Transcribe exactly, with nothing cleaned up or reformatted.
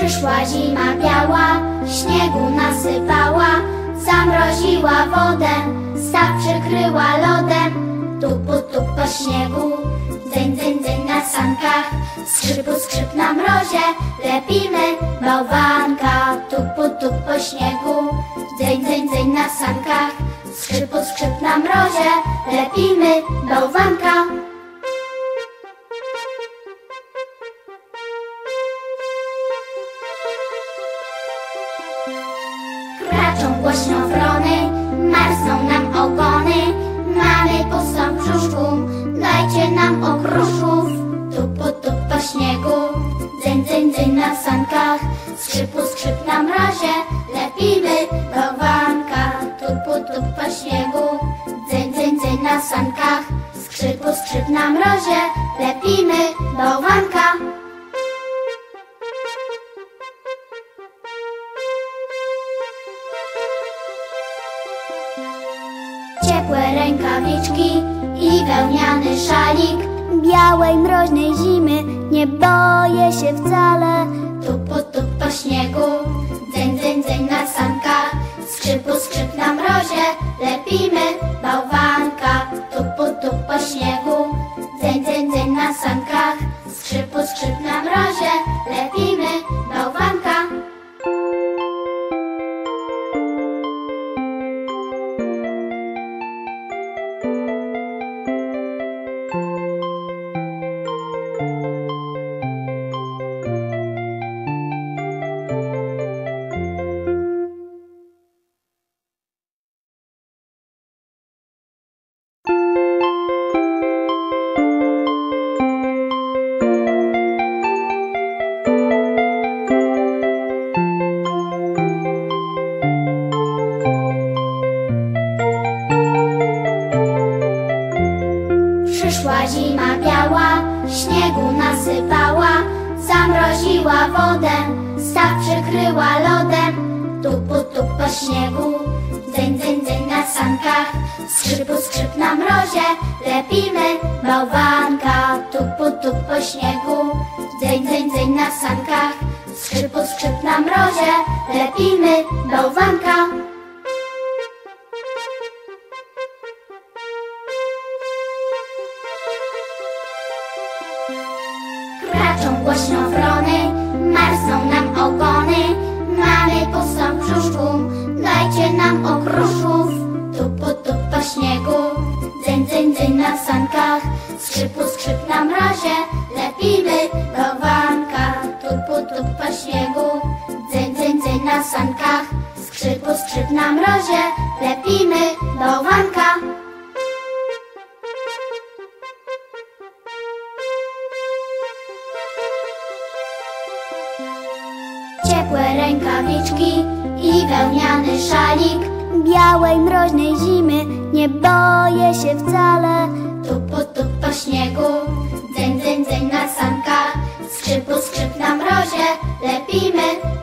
Przyszła zima biała, śniegu nasypała, zamroziła wodę, staw przykryła lodem. Tupu, tup po śniegu, dzyń, dzyń, dzyń na sankach, skrzypu, skrzyp na mrozie, lepimy bałwanka. Tupu, tup po śniegu, dzyń, dzyń, dzyń na sankach, skrzypu, skrzyp na mrozie, lepimy bałwanka. Kraczą głośno wrony, marzną nam ogony, mamy pustą w brzuszku, dajcie nam okruszków. Tupu, tup po śniegu, dzyń, dzyń, dzyń na sankach, skrzypu, skrzyp na mrozie, lepimy bałwanka. Tupu, tup po śniegu, dzyń, dzyń, dzyń na sankach, skrzypu, skrzyp na mrozie, lepimy bałwanka. Ciepłe rękawiczki i wełniany szalik, białej mroźnej zimy nie boję się wcale. Tupu, tup po śniegu, dzyń, dzyń, dzyń na sankach, skrzypu, skrzyp na mrozie, lepimy bałwanka. Tupu, tup po śniegu, dzyń, dzyń, dzyń na sankach, skrzypu, skrzyp na mrozie, lepimy bałwanka. Przyszła zima biała, śniegu nasypała, zamroziła wodę, staw przykryła lodem. Tupu, tup po śniegu, dzyń, dzyń, dzyń na sankach, skrzypu, skrzyp na mrozie, lepimy bałwanka. Tupu, tup po śniegu, dzyń, dzyń, dzyń na sankach, skrzypu, skrzyp na mrozie, lepimy bałwanka. Kraczą głośno wrony, marzną nam ogony, mamy pustą w brzuszku, dajcie nam okruszków. Tupu, tup po śniegu, dzyń, dzyń, dzyń na sankach, skrzypu, skrzyp na mrozie, lepimy bałwanka. Tupu, tup po śniegu, dzyń, dzyń, dzyń na sankach, skrzypu, skrzyp na mrozie, lepimy bałwanka. Ciepłe rękawiczki i wełniany szalik, białej mroźnej zimy nie boję się wcale. Tupu, tup po śniegu, dzyń, dzyń, dzyń na sankach, skrzypu, skrzyp na mrozie, lepimy